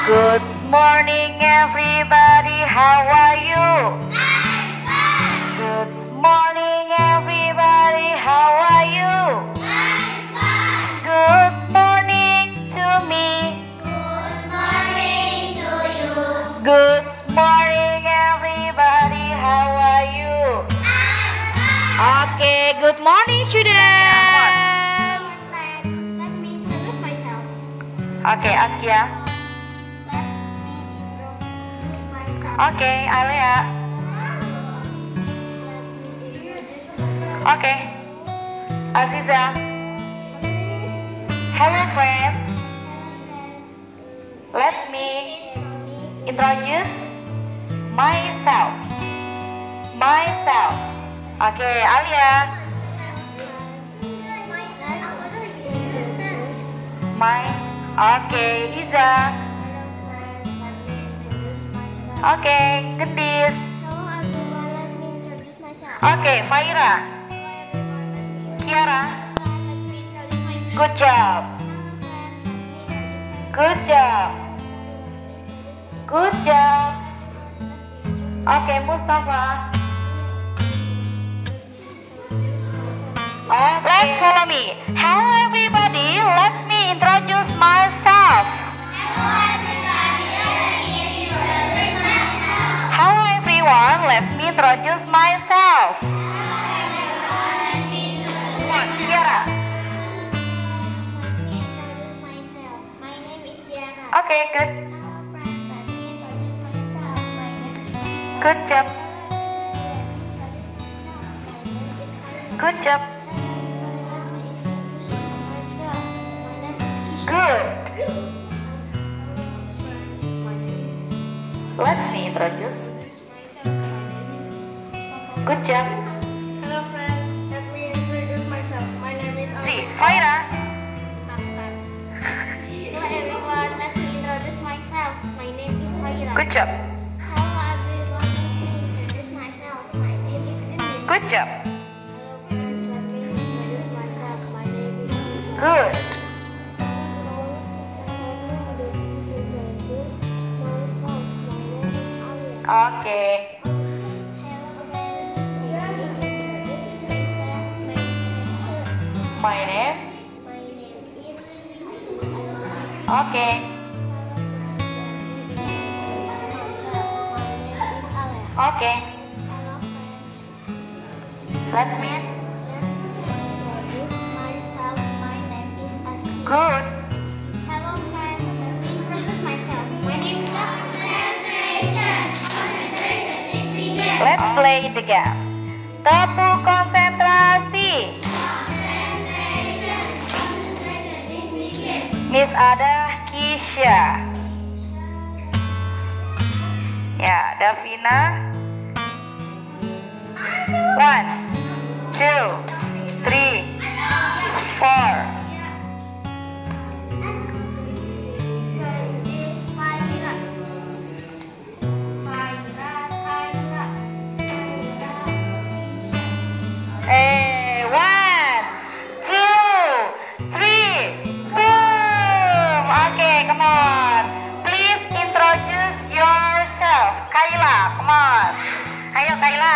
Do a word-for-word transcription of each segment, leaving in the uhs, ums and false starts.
Good morning everybody, how are you? I'm fine. Good morning everybody, how are you? I'm fine. Good morning to me. Good morning to you. Good morning everybody, how are you? I'm fine. Okay, good morning students. Let me introduce myself. Okay, Askia. Let me introduce myself. Okay, Alea. Okay, Aziza. Hello friends. Let me introduce myself. Myself. Okay, Alia. My. Okay, Iza. Okay, Gendis. Hello everyone, let me introduce myself. Okay, Faira. Kiara. Let me introduce myself. Good job. Good job. Good job. Okay, Mustafa. Okay. Let's follow me. Hello everybody, let me introduce myself. Hello everybody, let me introduce myself. Hello everyone, let me introduce myself. Come on, Kiara. Let me introduce myself. My name is Diana. Okay, good. Hello friends, let me introduce myself. My name is Good job. Good job. Good. Let me introduce. Good job. Hello friends, let me introduce myself. My name is Three. Alvin. Faira. Hello everyone, let me introduce myself. My name is Faira. Good job. Hello everyone, let me introduce myself. My name is Gendis. Good job. Hello friends, let me introduce myself. My name is Aziza. Good. Okay. My name. Okay. Okay. Let me. Good. Hello friends, let me introduce myself. My name is Concentration. Concentration is begin. Let's play the game. Tepuk konsentrasi. Concentration. Concentration is begin. Miss Ada, Kisha. Ya, Davina. One, two, three, four. Faira. Faira, Faira. Eh, one, two, three, boom. Okay, come on. Please introduce yourself. Kayla, come on. Ayo Kayla.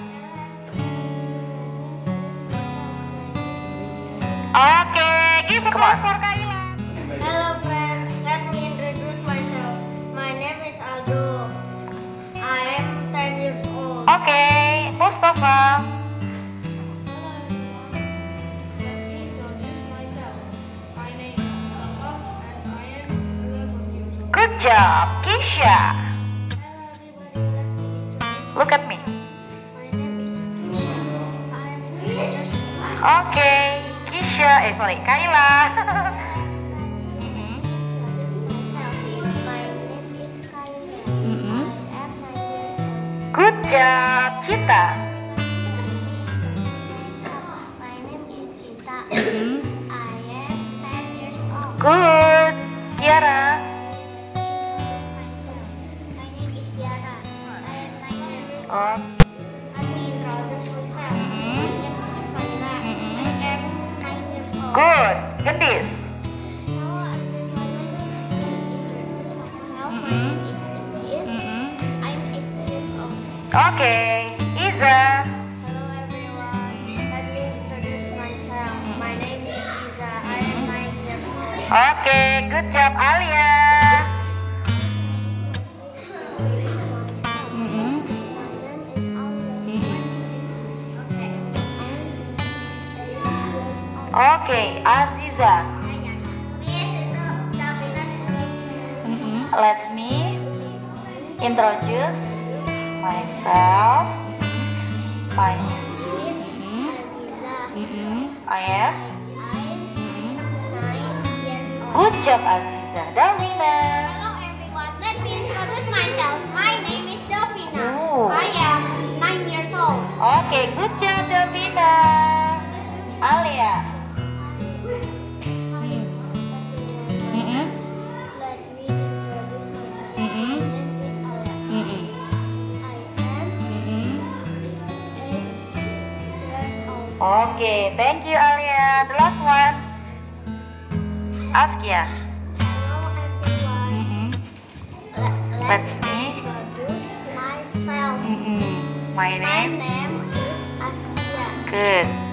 Okay, give applause for Kayla. Hello friends, let me introduce myself. My name is Aldo. I am ten years old. Okay, Mustafa. Hello everyone. Let me introduce myself. My name is Mustafa and I am eleven years old. Good job, Kisha. Hello everybody, let me introduce Look at me. My name is Kisha. I am three years old. Okay, Kisha. Eh, sorry, Kayla. Mhm. My name is Kayla. Mhm. I am nine years old. Good job, Cita. My name is Cita. Mhm. I am ten years old. Good, Kiara. My name is Diana. I am nine years old. Oh. Let me introduce myself. Mhm. My name is Faira. Mhm. I am nine years old. Good, Gendis. Hello everyone. Let me introduce myself. name is Idris. I'm eight years old. Okay, Iza. Hello everyone. Let me introduce myself. My name is Iza. I am nine years old. Okay, good job Alia. Mm-mm. My name is Alia. Mm-mm. I'm eight years old. Okay, Aziza. Mm-mm. Let me introduce myself. My mm-mm. Mm-mm. I am. Mm-mm. Good job Aziza. Davina. Hello everyone. Let me introduce myself. My name is Davina. Oh. I am nine years old. Okay, good job Davina. Alia. Mm. Mm-mm. Let me introduce myself. Mm-mm. My name is Alia. Mm-mm. I am Mm-mm. eight years old. Okay, thank you Alia. The last one. Askia. Hello everyone. Mm-mm. Let, Let's let's me. introduce myself. Mm-mm. My My name. name is Askia. Good.